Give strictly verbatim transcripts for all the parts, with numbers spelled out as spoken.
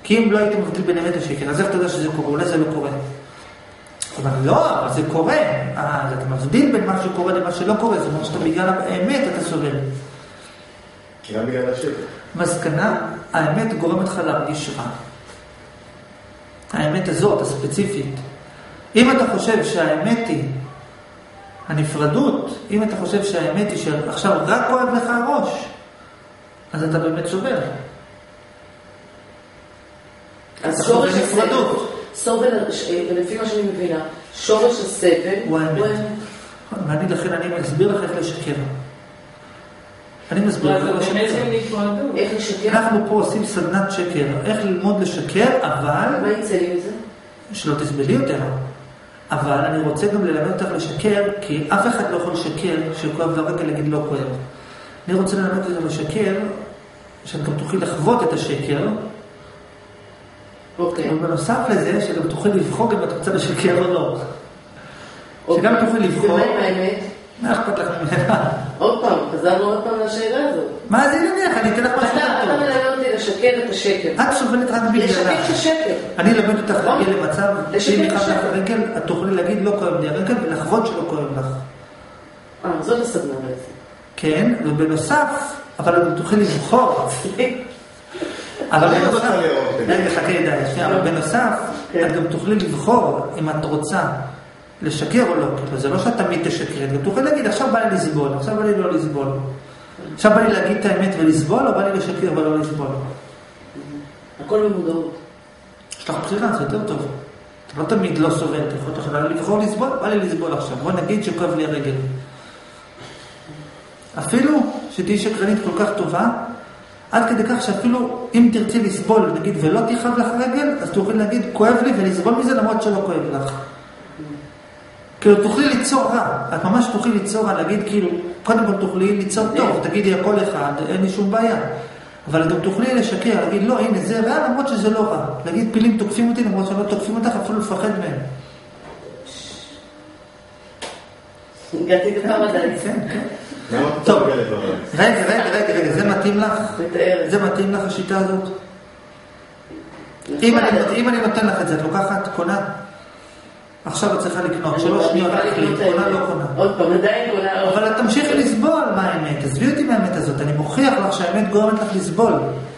כי אם לא הייתי מבדיל בין אמת לשקר, אז איך אתה יודע שזה קורה? אולי זה לא קורה. זאת אומרת, לא, אבל זה קורה. אה, אז אתה מבדיל בין מה שקורה למה שלא קורה, זאת אומרת שאתה בגלל האמת אתה סובל. גם בגלל השקר. מסקנה, האמת גורמת לך להרגיש רע. האמת הזאת, הספציפית. אם אתה חושב שהאמת היא הנפרדות, אם אתה חושב שהאמת היא שעכשיו רק כואב לך הראש, אז אתה באמת סובל. אז שורש הסבל, סובל, לפי מה שאני מבינה, שורש הסבל הוא האמת. ואני לכן, אני מסביר לך איך לשקר. אני מסביר לך לשקר. איך לשקר? אנחנו פה עושים סדנת שקר, איך ללמוד לשקר, אבל... מה יצא לי מזה? שלא תסבלי יותר. אבל אני רוצה גם ללמד אותך לשקר, כי אף אחד לא יכול לשקר שכואב לרגע להגיד לא כואב. אני רוצה ללמד אותך לשקר, שאת גם תוכלי לחוות את השקר, אוקיי. ובנוסף לזה, שגם תוכלי לבחור אם את רוצה לשקר או לא. שגם תוכלי לבחור... ומה עם האמת? מה אכפת לך ממנה? עוד פעם, חזרנו עוד פעם לשאלה הזאת. מה זה נניח? אני אתן לך משהו אתה מלמד אותי לשקר את השקר. את סובלת רק בגללה. לשקר את השקר. אני אלמד אותך להגיע למצב, שאם יכאב לך הרגל, את תוכלי להגיד לא כואב לי הרגל, ולחוות שלא כואב לך. אה, זאת הסדנה בעצם. כן, ובנוסף, אבל את תוכלי לבחור. אבל בנוסף, רגע, חכה ידעי, שנייה, אבל בנוסף, את גם תוכלי לבחור אם את רוצה לשקר או לא, כי זה לא שאת תמיד תשקרת, גם תוכל להגיד, עכשיו בא לי לסבול, עכשיו בא לי לא לסבול. עכשיו בא לי להגיד את האמת ולסבול, או בא לי לשקר ולא לסבול. הכל במודעות. יש לך בחירה, זה יותר טוב. אתה לא תמיד לא סובל, אתה יכול לבחור לסבול, בא לי לסבול עכשיו. בוא נגיד שכואב לי הרגל. אפילו שתהי שקרנית כל כך טובה, עד כדי כך שאפילו אם תרצי לסבול, נגיד, ולא תיכאב לך רגל, אז תוכל להגיד, כואב לי ולסבול מזה למרות שלא כואב לך. כאילו תוכלי ליצור רע, את ממש תוכלי ליצור רע, להגיד כאילו, קודם כל תוכלי ליצור טוב, תגידי הכל אחד, אין לי שום בעיה. אבל גם תוכלי לשקר, להגיד לא, הנה זה רע למרות שזה לא רע. להגיד פילים תוקפים אותי למרות שלא תוקפים אותך, אפילו לפחד מהם. הגעתי לכמה דברים. כן, כן. טוב, רגע, רגע, רגע, רגע, זה מתאים לך? זה מתאים לך השיטה הזאת? אם אני נותן לך את זה, את לוקחת, קונה? עכשיו את צריכה לקנות, שלוש שניות להחליט, קונה לא קונה. עוד פעם, עדיין קונה. אבל את תמשיך לסבול מה האמת, תסביר אותי מהאמת הזאת, אני מוכיח לך שהאמת גורמת לך לסבול.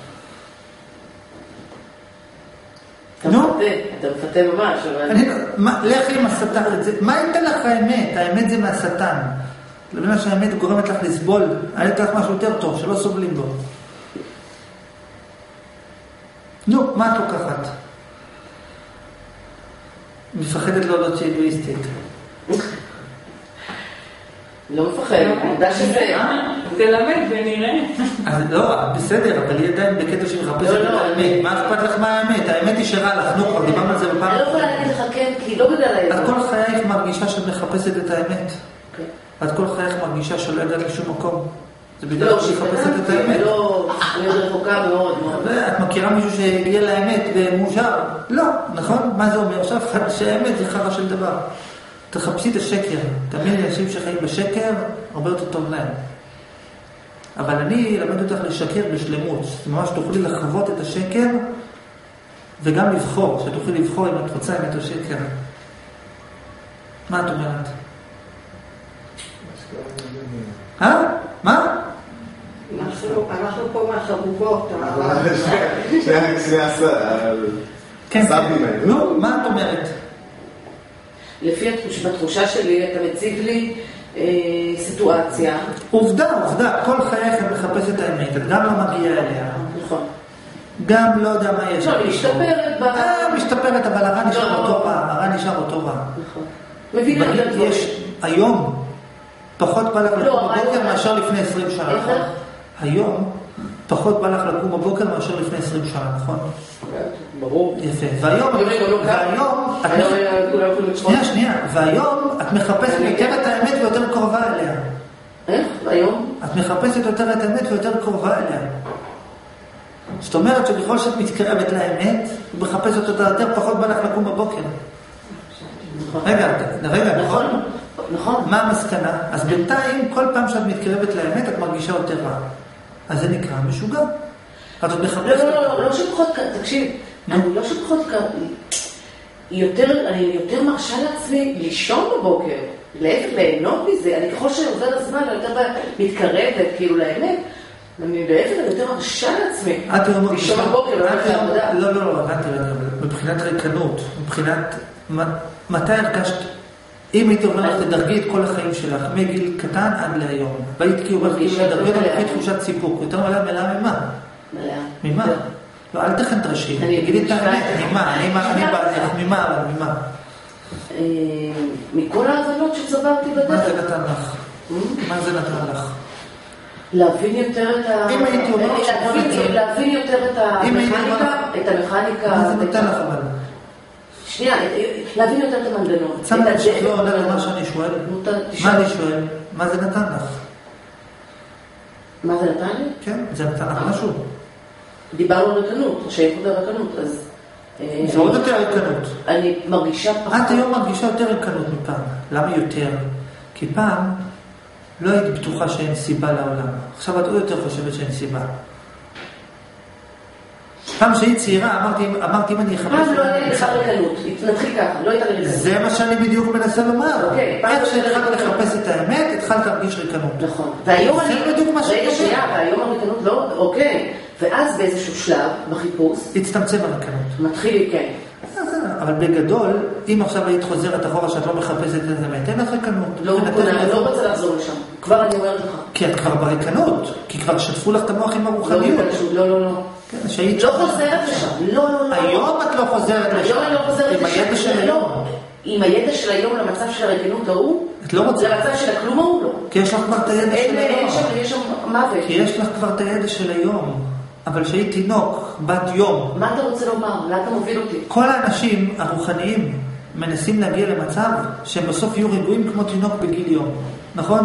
אתה מפתה, אתה מפתה ממש, אבל... לך עם השטן, מה ייתן לך האמת? האמת זה מהשטן. לבין שהאמת גורמת לך לסבול, אני אתן לך משהו יותר טוב, שלא סובלים בו. נו, מה את לוקחת? מפחדת להודות שהיא אגואיסטית. לא מפחד, מודע שזה. תלמד ונראה. אז לא, בסדר, אבל היא עדיין בקטע שהיא מחפשת את האמת. מה אכפת לך מה האמת? האמת היא שרע לך, נו, כבר דיברנו על זה בפעם. אני לא יכולה להגיד לך כן, כי לא בגלל האמת. את כל חייך מרגישה שאת מחפשת את האמת. את כל חייך מרגישה שלא הגעת לשום מקום. זה בגלל שהיא מחפשת את האמת. לא, אני עוד רחוקה מאוד מאוד. את מכירה מישהו שהגיע לאמת ומאושר? לא, נכון? מה זה אומר? עכשיו שהאמת זה חרא של דבר. תחפשי את השקר. תמיד אנשים שחיים בשקר, הרבה יותר טוב להם. אבל אני אלמד אותך לשקר בשלמות. זאת ממש תוכלי לחוות את השקר וגם לבחור. שתוכלי לבחור אם את רוצה אמת או שקר. מה את אומרת? אה? מה? אנחנו פה מהחבובות. שני הסבים האלה. לא, מה את אומרת? לפי בתחושה שלי, אתה מציג לי סיטואציה. עובדה, עובדה. כל חייך את מחפשת את האמת. את גם לא מגיעה אליה. נכון. גם לא יודע מה יש. לא, משתפרת. אה, משתפרת, אבל הרע נשאר אותו רע. הרע נשאר אותו רע. נכון. מבינה את הדברים. יש היום פחות בא לך לקום בבוקר מאשר לפני עשרים שנה, נכון? היום פחות בא לך לקום בבוקר מאשר לפני עשרים שנה, נכון? ברור. יפה. והיום, והיום, שנייה, שנייה, והיום את מחפשת יותר את האמת ויותר קרובה אליה. איך? והיום? את מחפשת יותר את האמת ויותר קרובה אליה. זאת אומרת שבכל שאת מתקרבת לאמת, את מחפשת אותה יותר, פחות בא לך לקום בבוקר. רגע, רגע, נכון? נכון. מה המסקנה? אז בינתיים, כל פעם שאת מתקרבת לאמת, את מרגישה יותר רע. אז זה נקרא משוגע. את עוד מחפשת... לא, לא, לא, לא שפחות, תקשיב. אני לא שפחות יותר, אני יותר מרשה לעצמי לישון בבוקר, להפך, ליהנות מזה, אני ככל שעובר הזמן, אני יותר מתקרבת, כאילו לאמת, אני להפך, אני יותר מרשה לעצמי, לישון בבוקר, לא הולך לעבודה. לא, לא, לא, מבחינת ריקנות, מבחינת, מתי הרגשת, אם הייתי אומר לך, תדרגי את כל החיים שלך, מגיל קטן עד להיום, והיית כאילו, תדרגי את תחושת סיפוק, יותר מלאה מלאה ממה? מלאה. ממה? לא, אל תכן תרשי, תגידי את האמת, ממה, אני בעליך, ממה, אבל ממה? מכל ההבנות שצברתי בדרך. מה זה נתן לך? מה זה נתן לך? להבין יותר את ה... אם הייתי אומר... להבין יותר את המכניקה, את המכניקה... מה זה נתן לך אבל? שנייה, להבין יותר את המנגנון. צמא לך לא עונה למה שאני שואל? מה אני שואל? מה זה נתן לך? מה זה נתן לי? כן, זה נתן לך משהו. דיברנו על רקנות, שייכות על רקנות, אז... זה עוד יותר רקנות. אני מרגישה פחות... את היום מרגישה יותר רקנות מפעם. למה יותר? כי פעם לא היית בטוחה שאין סיבה לעולם. עכשיו את עוד יותר חושבת שאין סיבה. פעם שהיא צעירה, אמרתי, אמרתי אם אני אחפש... פעם לא היה לך רקנות, נתחיל ככה, לא הייתה רקנות. זה מה שאני בדיוק מנסה לומר. אוקיי. איך שהתחלת לחפש את האמת, התחלת להרגיש רקנות. נכון. והיום אני... זה בדיוק מה שאני רגע שנייה, והיום הרקנות לא... אוקיי. ואז באיזשהו שלב, בחיפוש... הצטמצם הרקנות. מתחיל, כן. אבל בגדול, אם עכשיו היית חוזרת אחורה שאת לא מחפשת את האמת, אין לך רקנות. לא רוצה לחזור לשם. כבר אני אומרת לך. כי את כבר ברקנות. כי כבר שטפו לך את המוח עם הרוחניות. לא, לא, לא. לא חוזרת לשם. לא, לא, לא. היום את לא חוזרת לשם. היום אני לא חוזרת לשם. עם הידע של היום. עם הידע של היום למצב של הרקנות ההוא. את לא רוצה. למצב של הכלום ההוא לא. כי יש לך כבר את הידע של היום. אין שם, יש שם מוות. כי יש לך כבר את הידע של היום. אבל שהיא תינוק, בת יום. מה אתה רוצה לומר? לאן אתה מוביל אותי? כל האנשים הרוחניים מנסים להגיע למצב שהם בסוף יהיו רגועים כמו תינוק בגיל יום. נכון?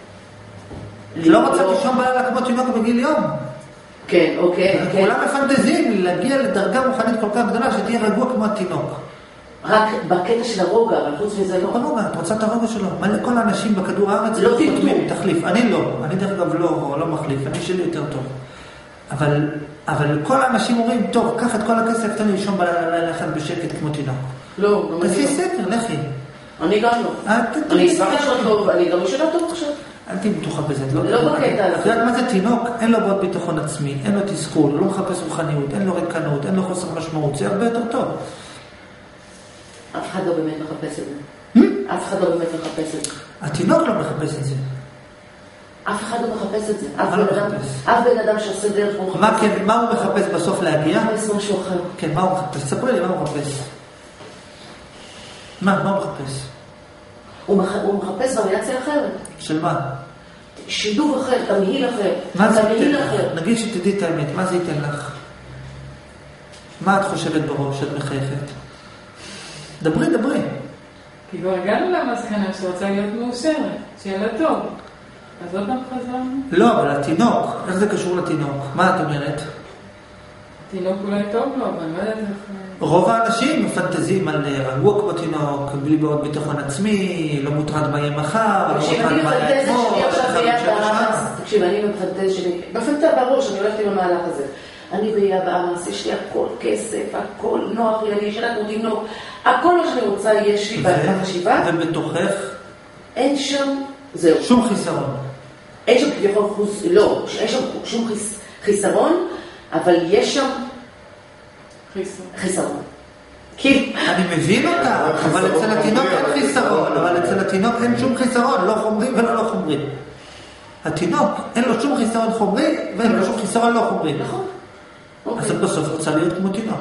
לא רוצה לישון בלילה כמו תינוק בגיל יום. כן, אוקיי. כולם מפנטזים להגיע לדרגה רוחנית כל כך גדולה שתהיה רגוע כמו התינוק. רק בקטע של הרוגע, אבל חוץ מזה לא. הרוגע, את רוצה את הרוגע שלו. כל האנשים בכדור הארץ לא תתנו. תחליף. אני לא. אני דרך אגב לא, לא מחליף. אני שלי יותר טוב. אבל, אבל כל האנשים אומרים, טוב, קח את כל הכסף, תן לי לישון בלילה אחד בשקט כמו תינוק. לא, גם תעשי סקר, לכי. אני גם לא. אני אשמח לשנות טוב, אני גם משנה טוב עכשיו. אל תהי בטוחה בזה. לא בקטע. את יודעת מה זה תינוק? אין לו בעוד ביטחון עצמי, אין לו תסכול, הוא לא מחפש רוחניות, אין לו רקנות, אין לו חוסר משמעות, זה הרבה יותר טוב. אף אחד לא באמת מחפש את זה. אף אחד לא באמת מחפש את זה. התינוק לא מחפש את זה. אף אחד לא מחפש את זה. אף בן אדם שעושה דרך הוא מחפש. מה הוא מחפש בסוף להגיע? הוא מחפש משהו אחר. כן, מה הוא מחפש? תספרי לי מה הוא מחפש. מה, מה הוא מחפש? הוא מחפש וריאציה אחרת. של מה? שידוב אחר, תמהיל אחר. מה זה ייתן לך? נגיד שתדעי את האמת, מה זה ייתן לך? מה את חושבת בראש, את מחייכת? דברי, דברי. כי כבר הגענו למסקנה שרוצה להיות מאושרת, שיהיה לה טוב. אז עוד פעם חזרנו? לא, אבל התינוק, איך זה קשור לתינוק? מה את אומרת? תינוק אולי טוב לו, אבל אני לא יודעת איך... רוב האנשים מפנטזים על רגוע כמו תינוק, בלי בעוד ביטחון עצמי, לא מוטרד מה יהיה מחר, לא מוטרד מה יהיה אתמול, תקשיב, אני מפנטז שלי, מפנטז בראש, אני הולכת עם המהלך הזה. אני ביד באמס, יש לי הכל כסף, הכל נוח לי, אני ישנה כמו תינוק, הכל מה שאני רוצה יש לי בחשיבה. ובתוכך? אין שם, זהו. שום חיסרון. אין שם כביכול חוס... לא, אין שם שום חיס... חיסרון, אבל יש שם חיסרון. חיסרון. כי... אני מבין אותה, אבל אצל התינוק אין חיסרון, אבל אצל התינוק אין שום חיסרון, לא חומרי ולא לא חומרי. התינוק אין לו שום חיסרון חומרי, ואין לו שום חיסרון לא חומרי. נכון. אז את בסוף רוצה להיות כמו תינוק.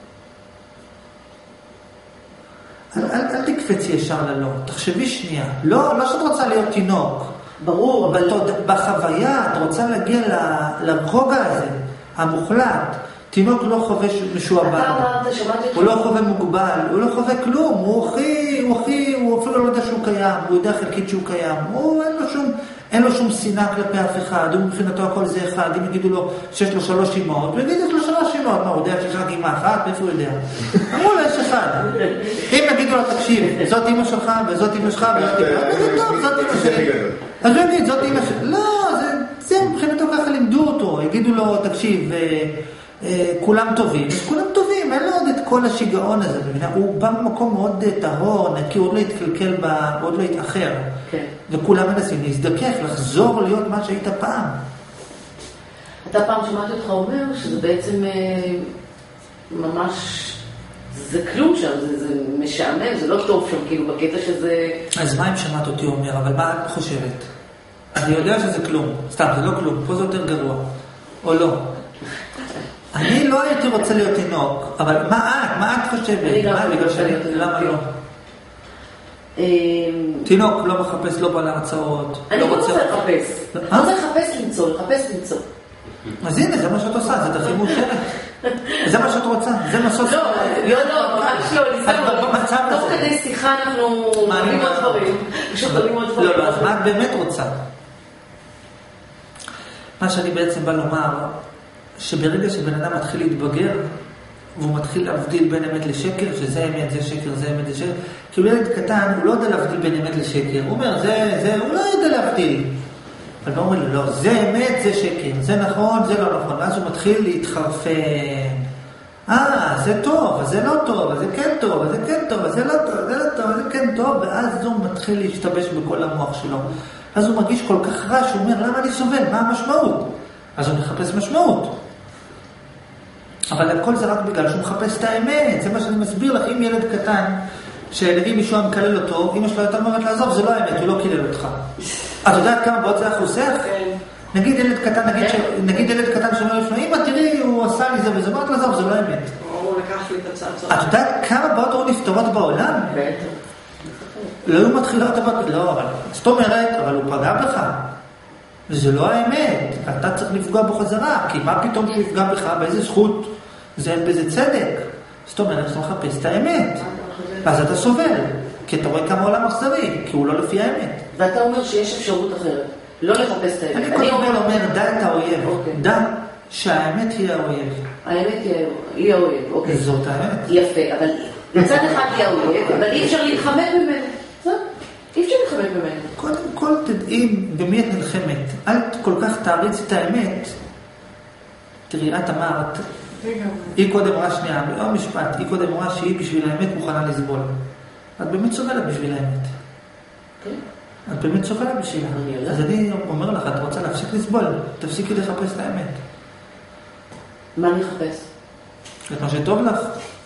אל, אל, אל תקפצי ישר ללא, תחשבי שנייה. לא, לא שאת רוצה להיות תינוק. ברור, אבל... בחוויה, את רוצה להגיע לרוגע הזה, המוחלט. תינוק לא חווה משועבד. הוא לא חווה מוגבל, הוא לא חווה כלום. הוא הכי, הוא הכי, הוא אפילו לא יודע שהוא קיים, הוא יודע חלקית שהוא קיים. הוא אין לו שום, אין לו שום שנאה כלפי אף אחד. הוא מבחינתו הכל זה אחד. אם יגידו לו שיש לו שלוש אמהות, הוא יגיד יש לו שלוש אמהות. מה, הוא יודע שיש רק אמא אחת? איפה הוא יודע? אמרו לו, יש אחד. אם יגידו לו, תקשיב, זאת אמא שלך, וזאת אמא שלך, וזאת אמא שלך, טוב, זאת אמא שלי. אז הוא יגיד, זאת אמא שלך. לא, זה מבחינתו ככה לימדו אותו. יגידו לו, תקשיב, כולם טובים, כולם טובים, אין לו כל השיגעון הזה, הוא בא במקום מאוד טהור, נקי, הוא עוד לא התקלקל, הוא עוד לא התאחר. כן. וכולם מנסים להזדקף, לחזור להיות מה שהיית פעם. אתה פעם שמעתי אותך אומר שזה בעצם ממש, זה כלום שם, זה, זה משעמם, זה לא טוב שם, כאילו בקטע שזה... אז מה אם שמעת אותי אומר, אבל מה את חושבת? אני יודע שזה כלום, סתם, זה לא כלום, פה זה יותר גרוע, או לא. אני לא הייתי רוצה להיות תינוק, אבל מה את? מה את חושבת? אני גם רוצה להיות תינוק. למה לא? תינוק לא מחפש, לא בא להרצאות. אני לא רוצה לחפש. לא רוצה לחפש למצוא, לחפש למצוא. אז הנה, זה מה שאת עושה, זה דחי מאושרת. זה מה שאת רוצה, זה מסוס... לא, לא, לא, ממש לא, ניסה, תוך כדי שיחה אנחנו עולים עוד דברים. פשוט עולים עוד דברים. לא, לא, אז מה את באמת רוצה? מה שאני בעצם בא לומר, שברגע שבן אדם מתחיל להתבגר, והוא מתחיל להבדיל בין אמת לשקר, שזה אמת, זה שקר, זה אמת, זה שקר, כי הוא ילד קטן, הוא לא יודע להבדיל בין אמת לשקר. הוא אומר, זה, זה, הוא לא יודע להבדיל. אבל הוא אומר לו, לא, זה אמת, זה שקר, זה נכון, זה לא נכון. ואז הוא מתחיל להתחרפן. אה, זה טוב, אז זה לא טוב, אז זה כן טוב, אז זה כן טוב, אז זה לא טוב, אז זה לא טוב, אז זה כן טוב, ואז הוא מתחיל להשתבש בכל המוח שלו. אז הוא מרגיש כל כך רע, שהוא אומר, למה אני סובל? מה המשמעות? אז הוא מחפש משמעות. אבל הכל זה רק בגלל שהוא מחפש את האמת. זה מה שאני מסביר לך. אם ילד קטן, שלגים מישהו מקלל אותו, אמא שלו יותר אומרת לעזוב, זה לא האמת, הוא לא קילל אותך. את יודעת כמה בעוד זה חוסך? נגיד ילד קטן, נגיד, ש... נגיד ילד קטן שאומר לפני, אמא תראי, הוא עשה לי זה וזה, אמרת לעזוב, זה לא האמת. הוא לקח לי את הצעצוע. את יודעת כמה בעוד הוא נפתרות בעולם? לא הוא מתחילה אותה, לא, אבל זאת אומרת, אבל הוא פגע בך. וזה לא האמת, אתה צריך לפגוע בו חזרה, כי מה פתאום שהוא יפגע בך, באיזה זכות, זה אין בזה צדק. זאת אומרת, אתה מחפש את האמת, ואז אתה סובל, כי אתה רואה כמה עולם אכזרי, כי הוא לא לפי האמת. ואתה אומר שיש אפשרות אחרת, לא לחפש את האמת. אני קודם כל אומר, דע את האויב, דע שהאמת היא האויב. האמת היא האויב, אוקיי. זאת האמת. יפה, אבל מצד אחד היא האויב, אבל אי אפשר להתחמק ממנו. אי אפשר להתחמק ממנו. קודם כל תדעי במי את נלחמת. אל כל כך תעריץ את האמת. תראי, את אמרת, היא קודם אמרה שנייה, לא משפט, היא קודם אמרה שהיא בשביל האמת מוכנה לסבול. את באמת סובלת בשביל האמת. את באמת סובלת בשבילה. אז אני אומר לך, את רוצה להפסיק לסבול, תפסיקי לחפש את האמת. מה אני אחפש? את מה שטוב לך.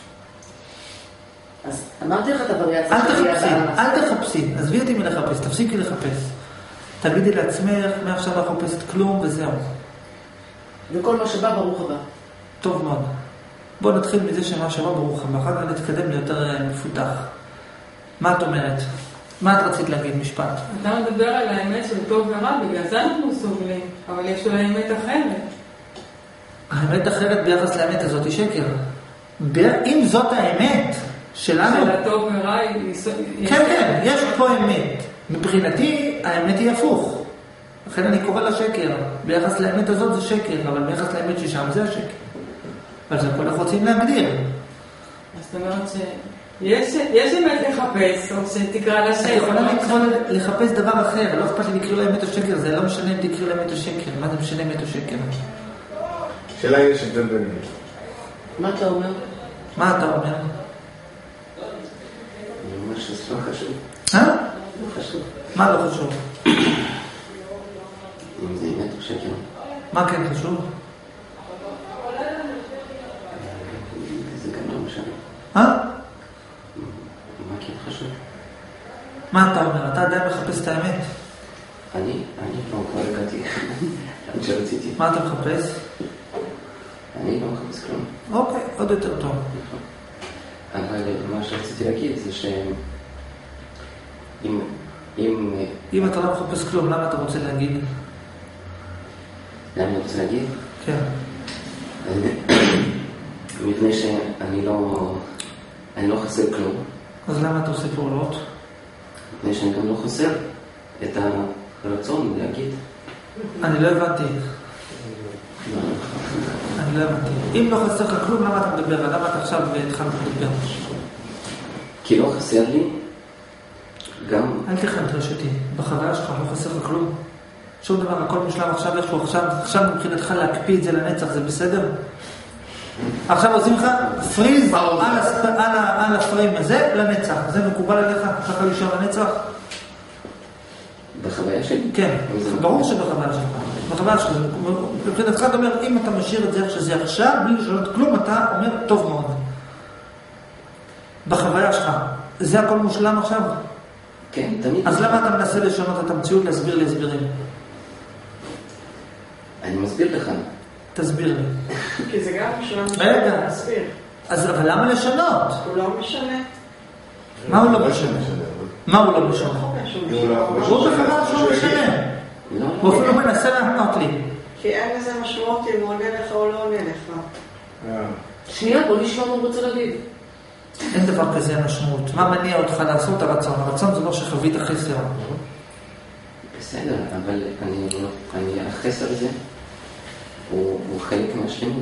אז אמרתי לך את הווריאציה. אל תחפשי, אל תחפשי, עזבי אותי מלחפש, תפסיקי לחפש. תגידי לעצמך, מעכשיו לא חפשת כלום וזהו. וכל מה שבא ברוך הבא. טוב מאוד. בואו נתחיל מזה שמה שבא ברוך הבא, אחר כך נתקדם ליותר מפותח. מה את אומרת? מה את רצית להגיד משפט? אתה מדבר על האמת של טוב ורע, בגלל זה אנחנו סובלים, אבל יש אולי אמת אחרת. האמת אחרת ביחס לאמת הזאת היא שקר. אם זאת האמת שלנו... של הטוב ורע היא... כן, כן, יש פה אמת. מבחינתי האמת היא הפוך. לכן אני קורא לה שקר. ביחס לאמת הזאת זה שקר, אבל ביחס לאמת ששם זה השקר. אבל זה הכל אנחנו רוצים להגדיר. אז זאת אומרת שיש אמת לחפש, או שתקרא לה שקר. את יכולה לקרוא לחפש דבר אחר, לא אכפת לי לקרוא לאמת או שקר, זה לא משנה אם תקרא לאמת או שקר. מה זה משנה אמת או שקר? שאלה אם יש הבדל ביניהם. מה אתה אומר? מה אתה אומר? אני אומר שזה לא חשוב. אה? לא חשוב. מה לא חשוב? אם זה אמת או שקר. מה כן חשוב? זה גם לא משנה. אה? מה כן חשוב? מה אתה אומר? אתה עדיין מחפש את האמת? אני, אני לא כבר הגעתי. אני שרציתי. מה אתה מחפש? אני לא מחפש כלום. אוקיי, עוד יותר טוב. אבל מה שרציתי להגיד זה שאם... אם... אם אתה לא מחפש כלום, למה אתה רוצה להגיד? למה אני רוצה להגיד? כן. מפני שאני לא... אני לא חסר כלום. אז למה אתה עושה פעולות? מפני שאני גם לא חסר את הרצון להגיד. אני לא הבנתי. אני לא הבנתי. אם לא חסר לך כלום, למה אתה מדבר? למה אתה עכשיו התחלת לדבר? כי לא חסר לי גם... אל תכנת רשותי. בחוויה שלך לא חסר לך כלום. שום דבר, הכל מושלם עכשיו, איכשהו עכשיו, עכשיו מבחינתך להקפיא את זה לנצח, זה בסדר? עכשיו עושים לך פריז על הפריים הזה לנצח. זה מקובל עליך? ככה להישאר לנצח? בחוויה שלי? כן, ברור שבחוויה שלך. בחוויה שלך. מבחינתך אתה אומר, אם אתה משאיר את זה איך שזה עכשיו, בלי לשנות כלום, אתה אומר, טוב מאוד. בחוויה שלך. זה הכל מושלם עכשיו? כן, תמיד. אז למה אתה מנסה לשנות את המציאות, להסביר לי הסבירים? אני מסביר לך. תסביר לי. כי זה גם משנה רגע. להסביר. אז אבל למה לשנות? הוא לא משנה. מה הוא לא משנה? מה הוא לא משנה? הוא בכלל שהוא משנה. הוא אפילו מנסה לענות לי. כי אין לזה משמעות אם הוא עונה לך או לא עונה לך. שנייה, בוא נשמע מה הוא רוצה להגיד. אין דבר כזה משמעות. מה מניע אותך לעשות הרצון? הרצון זה לא שחווית חסר. בסדר, אבל אני, אני, החסר הזה הוא, הוא חלק מהשלמות.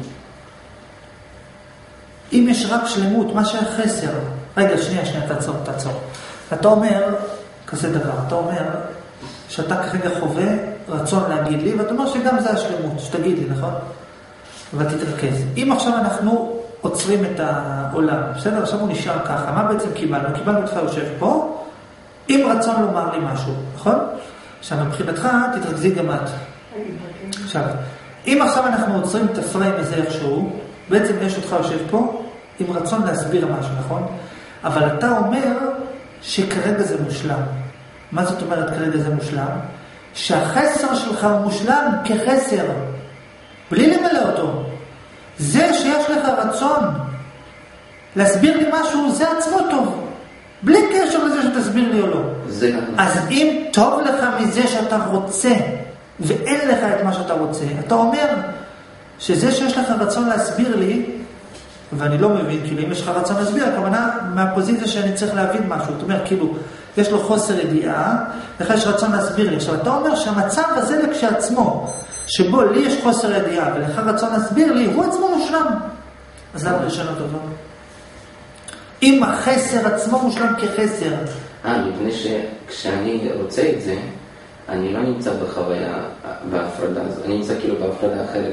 אם יש רק שלמות, מה שהחסר... רגע, שנייה, שנייה, תעצור, תעצור. אתה אומר, כזה דבר, אתה אומר שאתה כרגע חווה רצון להגיד לי, ואתה אומר שגם זה השלמות, שתגיד לי, נכון? אבל תתרכז. אם עכשיו אנחנו עוצרים את העולם, בסדר? עכשיו הוא נשאר ככה, מה בעצם קיבלנו? קיבלנו אותך יושב פה, עם רצון לומר לי משהו, נכון? עכשיו, מבחינתך, תתרכזי גם את. עכשיו, אם עכשיו אנחנו עוצרים את הפריים הזה איכשהו, בעצם יש אותך יושב פה, עם רצון להסביר משהו, נכון? אבל אתה אומר שכרגע זה מושלם. מה זאת אומרת כרגע זה מושלם? שהחסר שלך הוא מושלם כחסר, בלי למלא אותו. זה שיש לך רצון להסביר לי משהו, זה עצמו טוב. בלי קשר לזה שתסביר לי או לא. אז אם טוב לך מזה שאתה רוצה, ואין לך את מה שאתה רוצה, אתה אומר שזה שיש לך רצון להסביר לי, ואני לא מבין, כאילו אם יש לך רצון להסביר, הכוונה מהפוזיציה שאני צריך להבין משהו. זאת אומרת, כאילו, יש לו חוסר ידיעה, לך יש רצון להסביר לי. עכשיו, אתה אומר שהמצב הזה לכשעצמו, שבו לי יש חוסר ידיעה, ולך רצון להסביר לי, הוא עצמו מושלם. אז למה לשנות אותו? אם החסר עצמו מושלם כחסר. אה, מפני שכשאני רוצה את זה, אני לא נמצא בחוויה, בהפרדה הזו, אני נמצא כאילו בהפרדה אחרת.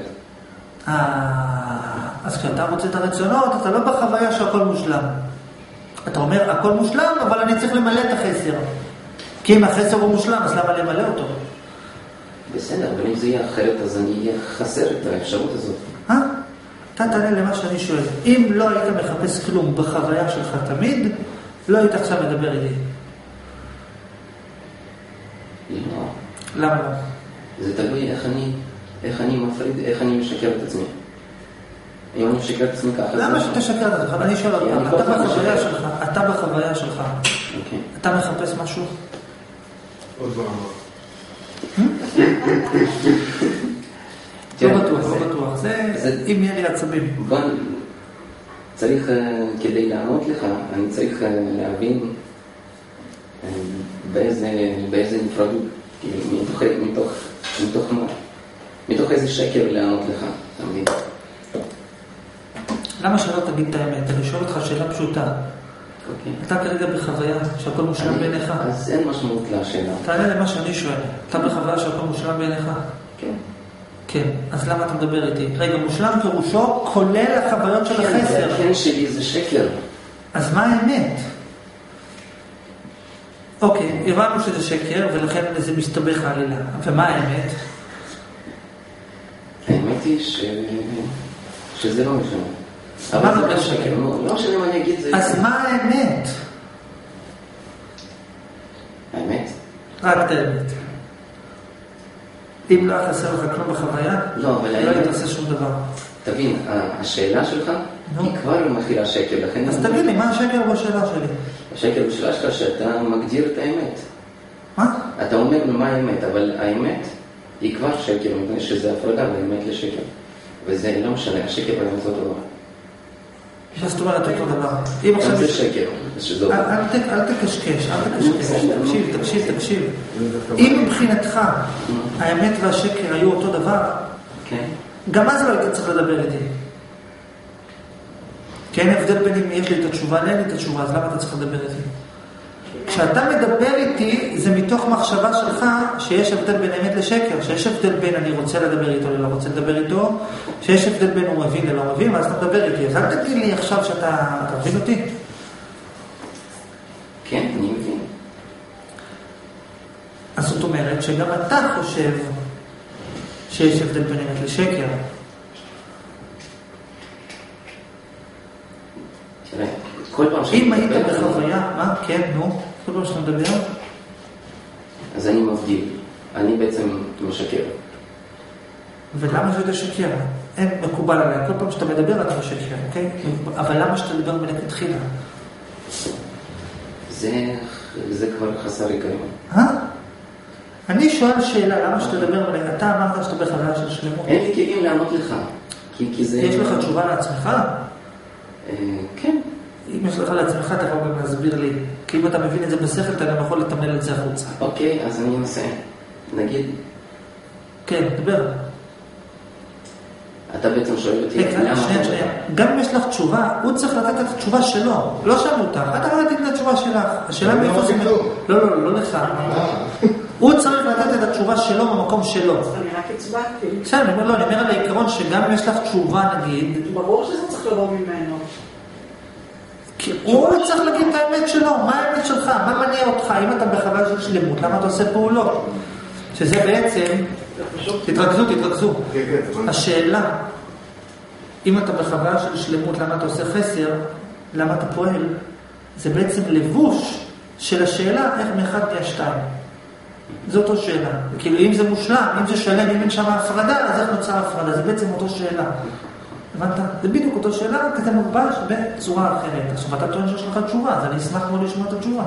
אה, אז כשאתה רוצה את הרצונות, אתה לא בחוויה שהכל מושלם. אתה אומר, הכל מושלם, אבל אני צריך למלא את החסר. כי אם החסר הוא מושלם, אז למה למלא אותו? בסדר, אבל אם זה יהיה אחרת, אז אני אהיה חסר את האפשרות הזאת. אה? אתה תענה למה שאני שואל. אם לא היית מחפש כלום בחוויה שלך תמיד, לא היית עכשיו מדבר איתי. לא. למה לא? זה תלוי איך אני, איך אני מפריד, איך אני משקר את עצמי. אם אני משקר את עצמי ככה... למה שתשקר את עצמך? אני שואל אותך, אתה בחוויה שלך, אתה בחוויה שלך, אתה מחפש משהו? עוד פעם. לא בטוח, לא בטוח. זה אם יהיה לי עצבים. בוא, צריך, כדי לענות לך, אני צריך להבין באיזה, באיזה נפרדות, מתוך, מתוך, מתוך מה, מתוך איזה שקר לענות לך, אתה מבין? למה שלא תגיד את האמת? אני שואל אותך שאלה פשוטה. אתה כרגע בחוויה שהכל מושלם בעיניך? אז אין משמעות לשאלה. תענה למה שאני שואל. אתה בחוויה שהכל מושלם בעיניך? כן. כן. אז למה אתה מדבר איתי? רגע, מושלם פירושו כולל החוויות של החסר. כן שלי זה שקר. אז מה האמת? אוקיי, הבנו שזה שקר ולכן זה מסתבך העלילה. ומה האמת? האמת היא ש... שזה לא משנה. אבל זה לא שקר. לא משנה מה אני אגיד זה... אז מה האמת? האמת? רק את האמת. אם לא חסר לך כלום בחוויה, לא, אבל לא היית עושה שום דבר. תבין, השאלה שלך היא כבר מכילה שקר, לכן... אז תגיד לי, מה השקר בשאלה שלי? השקר בשאלה שלך שאתה מגדיר את האמת. מה? אתה אומר מה האמת, אבל האמת היא כבר שקר, מפני שזה הפרדה והאמת לשקר. וזה לא משנה, השקר באמת אותו דבר. מה זאת אומרת אותו דבר? גם זה שקר, שזה אותו דבר. אל תקשקש, אל תקשקש. תקשיב, תקשיב, תקשיב. אם מבחינתך האמת והשקר היו אותו דבר, גם אז לא היית צריך לדבר איתי. כי אין הבדל בין אם יש לי את התשובה, אין לי את התשובה, אז למה אתה צריך לדבר איתי? כשאתה מדבר איתי, זה מתוך מחשבה שלך שיש הבדל בין אמת לשקר, שיש הבדל בין אני רוצה לדבר איתו ולא רוצה לדבר איתו, שיש הבדל בין הוא מבין ולא מבין, ואז אתה מדבר איתי. אז אל תגיד לי עכשיו שאתה מבין אותי. כן, אני מבין. אז זאת אומרת שגם אתה חושב שיש הבדל בין אמת לשקר. תראה, כל פעם אם היית בחוויה, מה? כן, נו, כל פעם שאתה מדבר. אז אני מבדיל. אני בעצם משקר. ולמה שאתה שקר? אין מקובל עליה. כל פעם שאתה מדבר אתה משקר, אוקיי? אבל למה שאתה מדבר מלכתחילה? זה, זה כבר חסר היגיון. אה? אני שואל שאלה, למה שאתה מדבר מלכתחילה? אתה אמרת שאתה בחוויה של שלמות. אין לי כלים לענות לך. כי, כי זה... יש לך תשובה לעצמך? אה, כן. אם יש לך לעצמך, אתה יכול גם להסביר לי. כי אם אתה מבין את זה בשכל, אתה גם יכול לתמלל את זה החוצה. אוקיי, אז אני אנסה. נגיד... כן, דבר. אתה בעצם שואל אותי... רגע, שנייה, שנייה. גם אם יש לך תשובה, הוא צריך לתת את התשובה שלו. לא שאלו אותך. אתה יכול לתת את התשובה שלך. השאלה מאיפה זה... לא, לא, לא לך. הוא צריך לתת את התשובה שלו במקום שלו. אני רק הצבעתי. בסדר, אני אומר, לא, אני אומר על העיקרון שגם אם יש לך תשובה, נגיד... ברור שזה צריך לבוא ממנו. כי הוא צריך להגיד את האמת שלו. מה האמת שלך? מה מניע אותך? אם אתה בחוויה של שלמות, למה אתה עושה פעולות? שזה בעצם... תתרכזו, תתרכזו. השאלה, אם אתה בחוויה של שלמות, למה אתה עושה חסר, למה אתה פועל, זה בעצם לבוש של השאלה איך מאחד נהיה שתיים. זו אותו שאלה. כאילו אם זה מושלם, אם זה שלם, אם אין שם הפרדה, אז איך נוצר הפרדה? זה בעצם אותו שאלה. הבנת? זה בדיוק אותו שאלה, כזה מובש בצורה אחרת. עכשיו אתה טוען שיש לך תשובה, אז אני אשמח מאוד לשמוע את התשובה.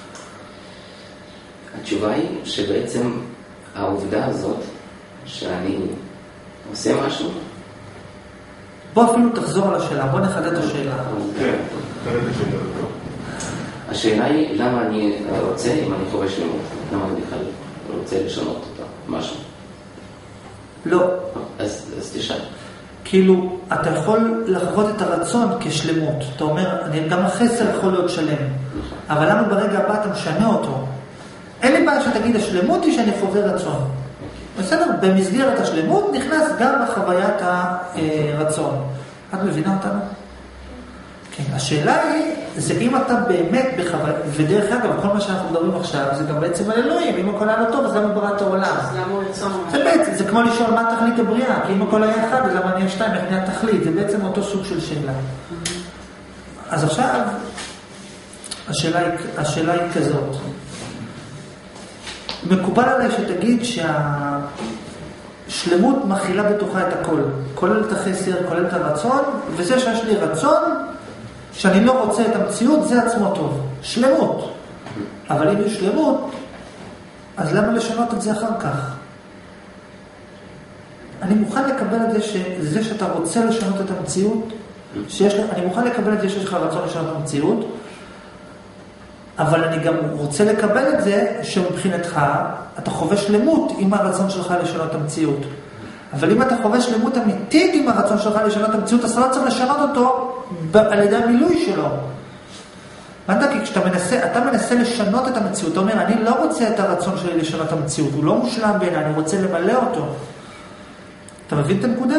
התשובה היא שבעצם העובדה הזאת, שאני עושה משהו... בוא אפילו תחזור על השאלה, בוא נחדד את השאלה. כן, תחדד את השאלה. השאלה היא למה אני רוצה, אם אני חווה שלמות, למה אני בכלל רוצה לשנות אותה, משהו. לא. אז, אז תשאל. כאילו, אתה יכול לחוות את הרצון כשלמות. אתה אומר, אני, גם החסר יכול להיות שלם. אבל למה ברגע הבא אתה משנה אותו? אין לי בעיה שתגיד, השלמות היא שאני חווה רצון. בסדר? במסגרת השלמות נכנס גם בחוויית הרצון. את מבינה אותנו? כן. השאלה היא, זה אם אתה באמת בחוויה, ודרך אגב, כל מה שאנחנו מדברים עכשיו, זה גם בעצם על אלוהים. אם הכל היה לא טוב, אז למה ברא את העולם? אז למה הוא יצא? זה בעצם, זה כמו לשאול מה תכלית הבריאה, כי אם הכל היה אחד, אז למה נהיה שתיים, איך נהיה תכלית? זה בעצם אותו סוג של שאלה. אז עכשיו, השאלה היא, השאלה היא כזאת. מקובל עליי שתגיד שהשלמות מכילה בתוכה את הכל, כולל את החסר, כולל את הרצון, וזה שיש לי רצון, שאני לא רוצה את המציאות, זה עצמו טוב. שלמות. אבל אם יש שלמות, אז למה לשנות את זה אחר כך? אני מוכן לקבל את זה שזה שאתה רוצה לשנות את המציאות, שיש, אני מוכן לקבל את זה שיש לך רצון לשנות את המציאות, אבל אני גם רוצה לקבל את זה שמבחינתך אתה חווה שלמות עם הרצון שלך לשנות את המציאות. אבל אם אתה חווה שלמות אמיתית עם הרצון שלך לשנות את המציאות, אז לא צריך לשנות אותו על ידי המילוי שלו. ואתה, כי כשאתה מנסה, אתה מנסה לשנות את המציאות, אתה אומר, אני לא רוצה את הרצון שלי לשנות את המציאות, הוא לא מושלם בעיניי, אני רוצה למלא אותו. אתה מבין את הנקודה?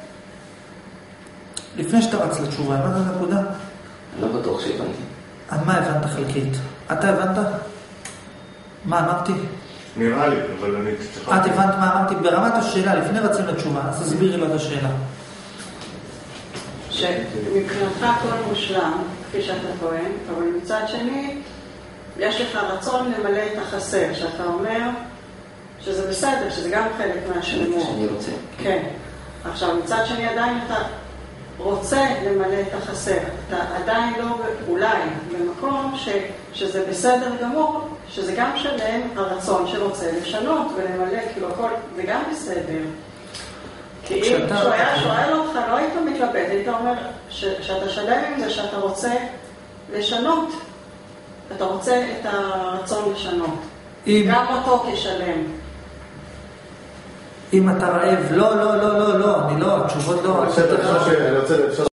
לפני שאתה רץ לתשובה, הבנת את הנקודה? לא בטוח שהבנתי. מה הבנת חלקית? אתה הבנת? מה אמרתי? נראה לי, אבל אני צריכה... את הבנת מה אמרתי? ברמת השאלה, לפני רצים לתשובה, אז תסבירי לו את השאלה. שמבחינתך הכל מושלם, כפי שאתה טוען, אבל מצד שני, יש לך רצון למלא את החסר, שאתה אומר שזה בסדר, שזה גם חלק מהשלמות. שאני רוצה. כן. עכשיו, מצד שני עדיין אתה רוצה למלא את החסר. אתה עדיין לא, אולי, במקום ש, שזה בסדר גמור, שזה גם שלם הרצון שרוצה לשנות ולמלא, כאילו הכל, זה גם בסדר. כי אם שהוא היה שואל אותך, לא היית מתלבט, היית אומר ש, שאתה שלם עם זה, שאתה רוצה לשנות. אתה רוצה את הרצון לשנות. גם אותו כשלם. אם אתה רעב, לא, לא, לא, לא, לא, אני לא, התשובות לא. אני רוצה